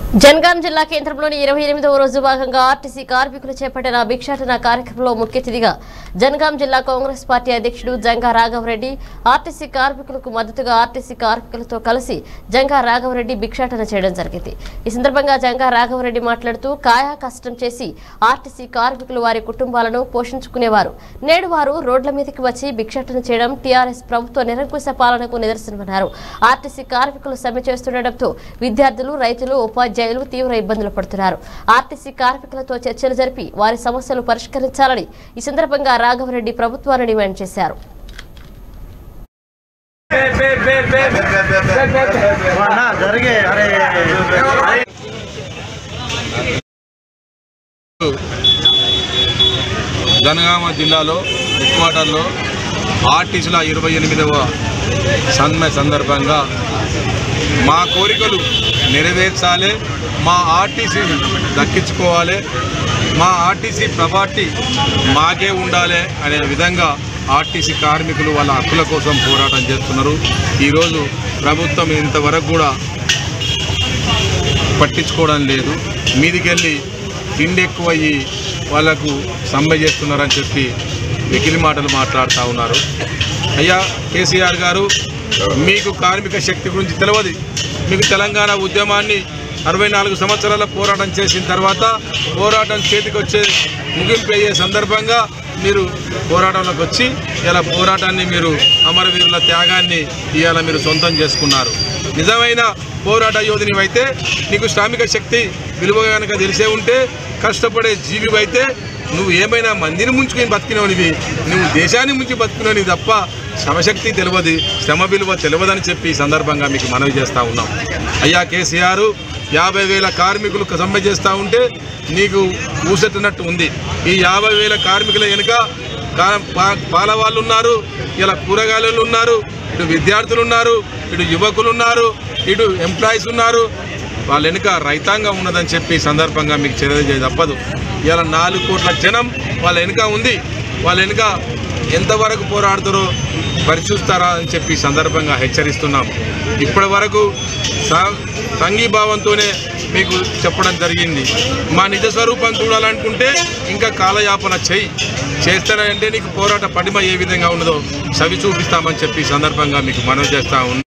జనగాం జిల్లా కేంద్రంలోని 28వ రోజు భాగంగా ఆర్టీసీ కార్మికులు చేపట్టిన భిక్షాటన కార్యక్రమంలో ముఖ్య అతిథిగా జనగాం జిల్లా కాంగ్రెస్ పార్టీ అధ్యక్షుడు జంగా రాఘవరెడ్డి ఆర్టీసీ కార్మికులకు మద్దతుగా ఆర్టీసీ కార్మికులతో కలిసి జంగా రాఘవరెడ్డి భిక్షాటన చేయడం జరిగింది। ఈ సందర్భంగా జంగా రాఘవరెడ్డి మాట్లాడుతూ కాయా కష్టం చేసి ఆర్టీసీ కార్మికులు వారి కుటుంబాలను పోషించుకునేవారు, నేడు వారు రోడ్ల మీదకి వచ్చి భిక్షాటన చేయడం టీఆర్ఎస్ ప్రభుత్వ నిరంకుశ పాలనకు నిదర్శనమన్నారు। ఆర్టీసీ కార్మికులు సమ్మె చేస్తుండటంతో విద్యార్థులు, రైతులు, ఉపాధ్యాయులు తీవ్ర ఇబ్బందులు పడుతున్నారు। ఆర్టీసీ కార్మికులతో చర్చలు జరిపి వారి సమస్యలు పరిష్కరించాలని ఈ సందర్భంగా రాఘవరెడ్డి ప్రభుత్వాన్ని డిమాండ్ చేశారు। జనగామ జిల్లాలో హెడ్క్వార్టర్లో ఆర్టీసీల 28వ సమ్మె సందర్భంగా మా కోరికలు నెరవేర్చాలి, మా ఆర్టీసీని దక్కించుకోవాలి, మా ఆర్టీసీ ప్రాపర్టీ మాకే ఉండాలి అనే విధంగా ఆర్టీసీ కార్మికులు వాళ్ళ హక్కుల కోసం పోరాటం చేస్తున్నారు। ఈరోజు ప్రభుత్వం ఇంతవరకు కూడా పట్టించుకోవడం లేదు, మీదికెళ్ళి తిండి ఎక్కువయ్యి వాళ్లకు సమ్మె చేస్తున్నారని చెప్పి వెకిలి మాటలు మాట్లాడుతూ ఉన్నారు। అయ్యా కేసీఆర్ గారు, మీకు కార్మిక శక్తి గురించి తెలియదు। మీకు తెలంగాణ ఉద్యమాన్ని 64 సంవత్సరాల పోరాటం చేసిన తర్వాత పోరాటం చేతికి వచ్చే ముగింపు అయ్యే సందర్భంగా మీరు పోరాటంలోకి వచ్చి ఇలా పోరాటాన్ని మీరు అమరవీరుల త్యాగాన్ని ఇవాళ మీరు సొంతం చేసుకున్నారు। నిజమైన పోరాట యోధునివైతే, నీకు శ్రామిక శక్తి విలువ కనుక తెలిసే ఉంటే, కష్టపడే జీవివైతే నువ్వు ఏమైనా మందిని ముంచుకొని బతికినవనివి, నువ్వు దేశాన్ని ముంచి బతికినవి తప్ప శ్రమశక్తి తెలియదు, శ్రమ విలువ తెలియదని చెప్పి ఈ సందర్భంగా మీకు మనవి చేస్తూ ఉన్నాం। అయ్యా కేసీఆర్, 50,000 కార్మికులు సమ్మె చేస్తూ ఉంటే నీకు ఊసెట్టినట్టు ఉంది। ఈ 50,000 కార్మికుల వెనుక పాల వాళ్ళు ఉన్నారు, ఇలా కూరగాయలు ఉన్నారు, ఇటు విద్యార్థులు ఉన్నారు, ఇటు యువకులు ఉన్నారు, ఇటు ఎంప్లాయీస్ ఉన్నారు, వాళ్ళ వెనుక రైతాంగం ఉన్నదని చెప్పి సందర్భంగా మీకు చర్య తప్పదు। ఇలా 4 కోట్ల జనం వాళ్ళ వెనుక ఉంది, వాళ్ళ వెనుక ఎంతవరకు పోరాడుతారో పరిచూస్తారా అని చెప్పి సందర్భంగా హెచ్చరిస్తున్నాం। ఇప్పటి వరకు సంఘీభావంతోనే మీకు చెప్పడం జరిగింది, మా నిజ స్వరూపం చూడాలనుకుంటే ఇంకా కాలయాపన చేస్తానంటే నీకు పోరాట పటిమ ఏ విధంగా ఉన్నదో చవి చూపిస్తామని చెప్పి సందర్భంగా మీకు మనవి చేస్తా ఉన్నాం।